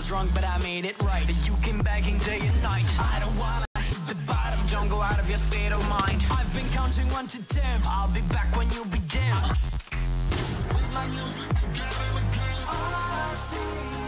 drunk, but I made it right. You came begging day and night. I don't wanna hit the bottom, don't go out of your state of mind. I've been counting 1 to 10. I'll be back when you be dim. With my music together again. All I see